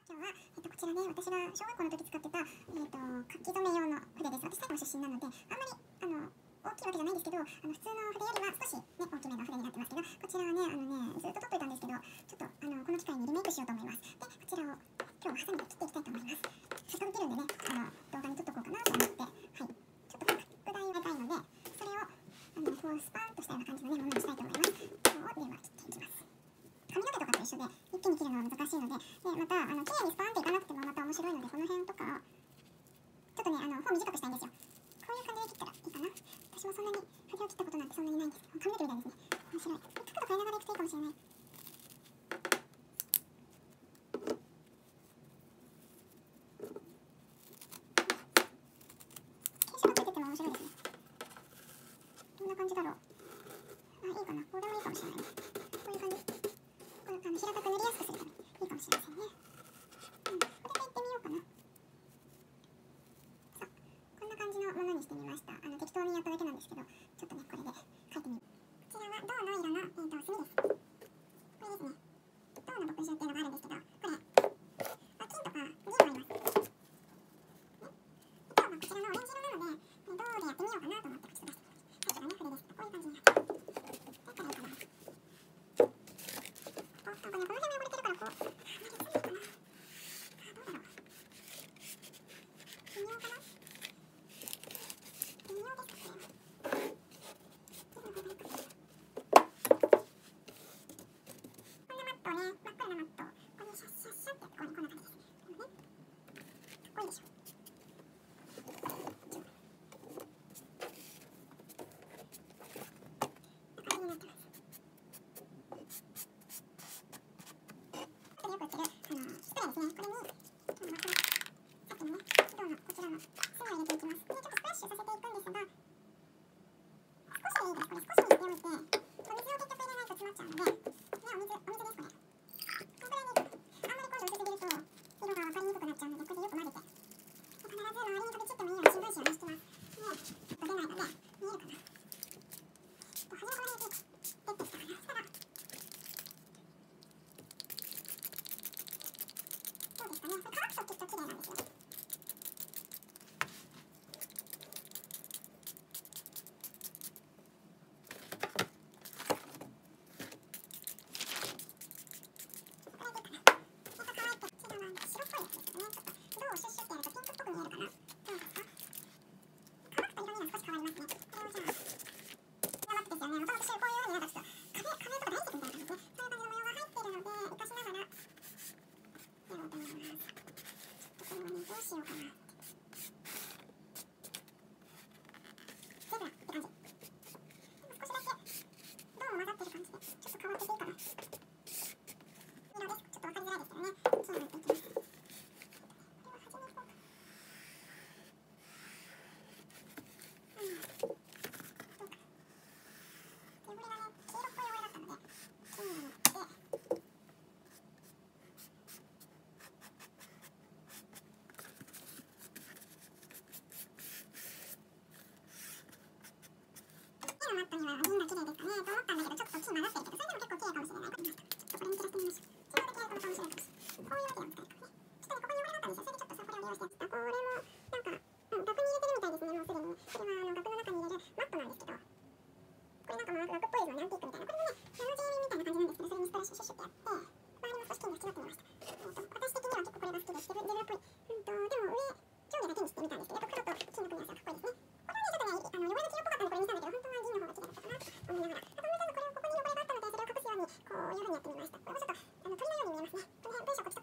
今日は、こちらね、私が小学校の時使ってた、書き留め用の筆です。私埼玉出身なので、あんまり大きいわけじゃないんですけど、普通の筆よりは少し、ね、大きめの筆になってますけど、こちらはね、ずっと取っといたんですけど、ちょっとこの機会にリメイクしようと思います。で、こちらを今日はハサミで切っていきたいと思います。せっかく切るんでね、動画に撮っとこうかなと思って、はい、ちょっと拡大を入れたいので、それをこうスパーンとしたような感じのね、ものにしたいと思います。今日はでは切っていきます。髪の毛とかと一緒で一気に切るのは難しいので、また綺麗にスパーンっていかなくてもまた面白いので、この辺とかちょっとね方短くしたいんですよ。こういう感じで切ったらいいかな。私もそんなに筆を切ったことなんてそんなにないんですけど、髪の毛みたいですね。面白い。角度変えながらいくといいかもしれない。傾斜がついてても面白いですね。どんな感じだろう。いいかな。これもいいかもしれないね。こういう感じ。平たく塗りやすくするためにいいかもしれませんね。これでいってみようかな。さあ、こんな感じのものにしてみました。適当にやっただけなんですけど、ちょっとね、これで描いてみる。こちらは銅の色の、墨です。これですね。銅の墨汁っていうのがあるんですけど、これ、金とか銀もあります。今日はこちらのオレンジ色なので、銅でやってみようかなと思って、ちょっと出してみます。最初がね、筆です。こういう感じになって。だからいいかな。なんかね、この辺が汚れてるからこう、どうだろう。微妙かな。微妙ですかね。こんなマットね、真っ黒なマット。ここにシャッシャッシャッってやって、こんな感じです。でもね、かっこいいでしょ。これになってます。あとよく売ってる、スプレーですね。これに、さっきのね、銅のこちらの墨を入れていきます。で、ちょっとスプラッシュさせていくんですが、少しでいいです。これ少しにしておいて、お水を結局入れないと詰まっちゃうので、ね、お水ですこれ。このくらいでいいかな。あんまり今度薄すぎると色が分かりにくくなっちゃうので、これでよく混ぜて、必ず周りに飛び散ってもいいように新聞紙をしてます。出ないので、見えるかな。初めこれで出てきたかな。したら、どうですかね。これ乾くときっと綺麗なんですよ。どうしようかな。ゼブラって感じ。少しだけ銅も混ざってる感じで、ちょっと変わってていいかな。色です。ちょっと分かりづらいですけどね。金を塗っていきます。これは初めこうか。どうか。汚れがね、黄色っぽい汚れだったので、金を塗って、マットには銀が綺麗ですかねと思ったんだけど、ちょっと金混ざってるけど、それでも結構綺麗かもしれない。ちょっとこれに散らしてみましょう。自分でやるとまた面白いかもしれない。こういうわけを使うからね。ちょっとね、ここに汚れがあったんですよ。それでちょっとこれを利用してやった。これもなんか、額に入れてるみたいですね。もうすでに。これは額の中に入れるマットなんですけど、これなんかまあ額っぽいですもんね。アンティークみたいな。これもね、布地みたいな感じなんですけど、それにスプラッシュシュッシュってやって、周りも少し金がちらってみました。私的には結構これが好きで、ゼブラっぽい。でも上下だけにしてみたんですけど、やっぱ黒と金の組み合わせはかっこいいですね。これはね、ちょっとね、汚れが黄色っぽかったんでこれにしたんだけど、本当は銀の方が綺麗だったかなと思いながら。あともうちょっとこれをここに汚れがあったので、それを隠すようにこういう風にやってみました。これもちょっと鳥のように見えますね。この辺文章こっち